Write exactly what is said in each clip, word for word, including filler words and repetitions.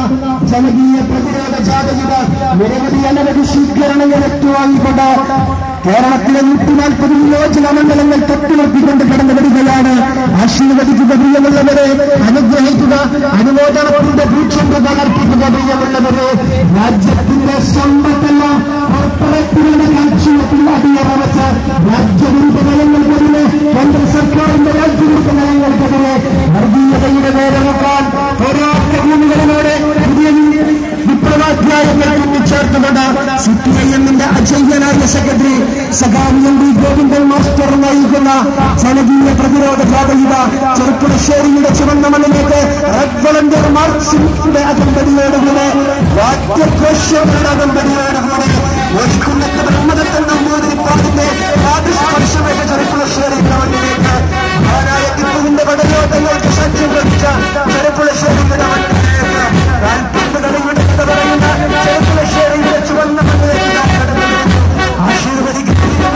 ജനകീയ പ്രതിരോധ ജാഥയുടെ നിരവധി അനവധി സ്വീകരണങ്ങൾ ഏറ്റുവാങ്ങിക്കൊണ്ട് കേരളത്തിലെ നൂറ്റി നാൽപ്പത് നിയോജക മണ്ഡലങ്ങൾ തൊട്ടുനിർത്തിക്കൊണ്ട് കടന്നു വരികയാണ്. ആശീർവദിക്കുക പ്രിയമുള്ളവരെ, അനുഗ്രഹിക്കുക, അനുമോദനത്തിന്റെ ഭൂക്ഷമ്പകൾ അർപ്പിക്കുക പ്രിയമുള്ളവരെ. രാജ്യത്തിന്റെ സമ്പത്തല്ല കോർപ്പറേറ്റുകളുടെ കാഴ്ചവെപ്പിൽ അടിയറവച്ച് രാജ്യവിരുദ്ധ നയങ്ങൾക്കെതിരെ, കേന്ദ്ര സർക്കാരിന്റെ രാജ്യവിരുദ്ധ നയങ്ങൾക്കെതിരെ വർഗീയതയുടെ നേരെടുക്കാൻ പോരാട്ട ഭൂമികളിലൂടെ പുതിയ വിപ്ലവാധ്യായങ്ങൾ കൂട്ടിച്ചേർത്തുകൊണ്ട് സിപിഐഎമ്മിന്റെ അജയ്യനായ സെക്രട്ടറി സഖാവ് എം ഡി ഗോവിന്ദൻ മാസ്റ്റർ നയിക്കുന്ന ജനകീയ പ്രതിരോധ ജാഥയുടെ ചെറുപ്പുളശ്ശേരിയുടെ ചുവന്ന മണ്ണിലേക്ക് റെഡ് വളണ്ടിയർ മാർച്ചിന്റെ അകമ്പടിയോടുകൂടെ വാദ്യഘോഷങ്ങളുടെ അകമ്പടിയോടുകൂടെ ഒരുക്കുന്നത്തെ ബ്രഹ്മദത്തൻ നമ്പൂതിരിപ്പാടിന്റെ ആദിസ്പർശമേറ്റ ചെറുപ്പുളശ്ശേരിയുടെ മണ്ണിലേക്ക് മഹാനായ ടിപ്പുവിന്റെ പടയോട്ടങ്ങൾക്ക് സാക്ഷ്യം വഹിച്ച ചെറുപ്പുളശ്ശേരിയുടെ മണ്ണിലേക്ക് കാൽപ്പന്ത് കളിവിടുത്ത് പറയുന്ന ചെറുപ്പുളശ്ശേരിയുടെ ചുവന്ന മണ്ണിലേക്ക് ആശീർവദിക്കുന്ന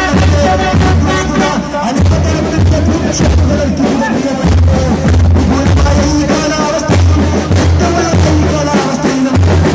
അനുഭവത്തിന്റെ ഈ കാലാവസ്ഥയിലും ഈ കാലാവസ്ഥയിലും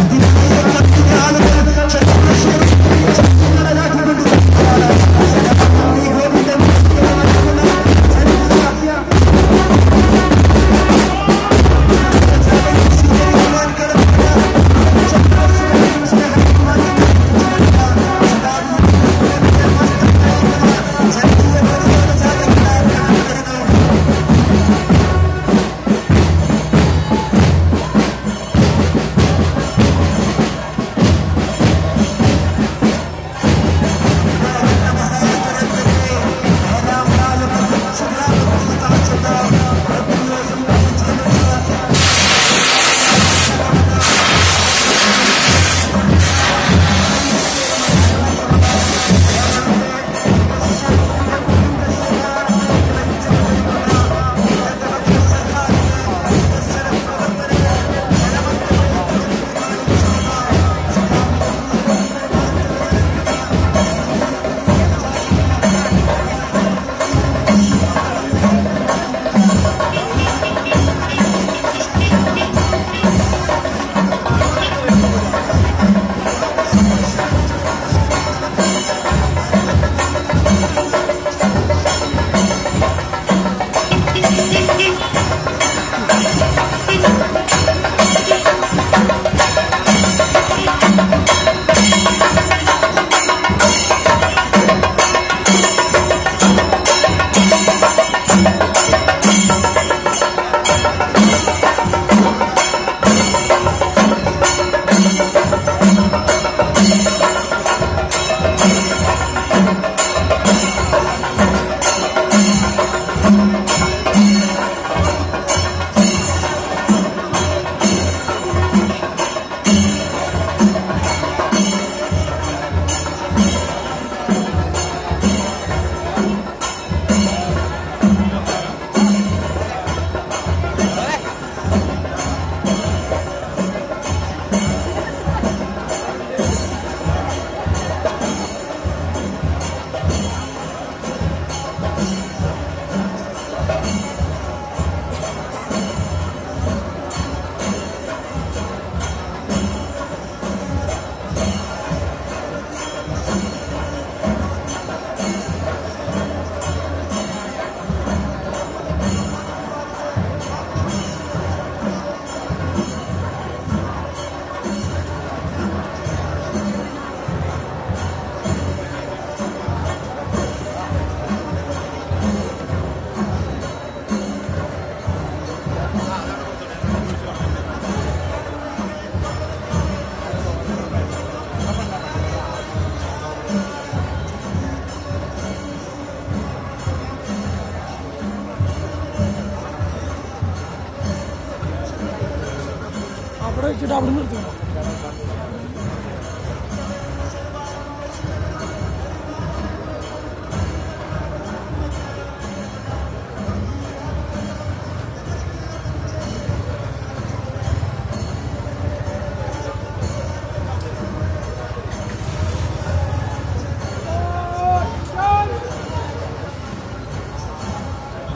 അവിടെ വെച്ചിട്ട് അവിടെ നിർത്തുന്നു.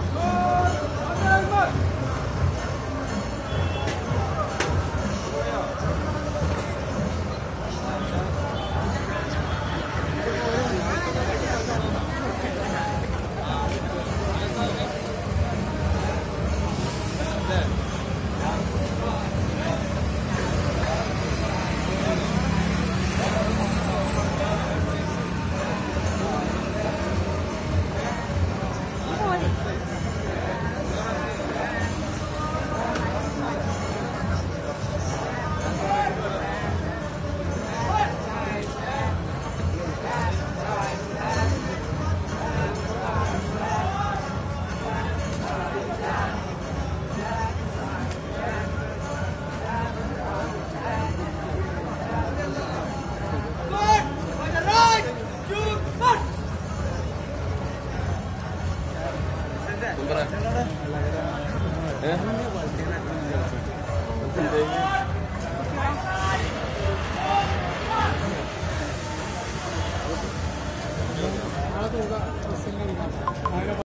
Yeah. തുക